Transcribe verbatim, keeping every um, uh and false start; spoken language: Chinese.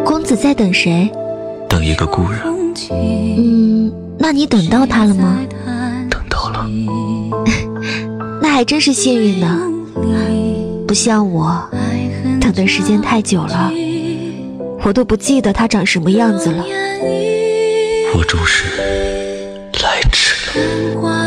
公子在等谁？ 等一个故人。 嗯，那你等到他了吗？ 等到了。 那还真是幸运呢，不像我，等的时间太久了，我都不记得他长什么样子了。 我终是来迟了。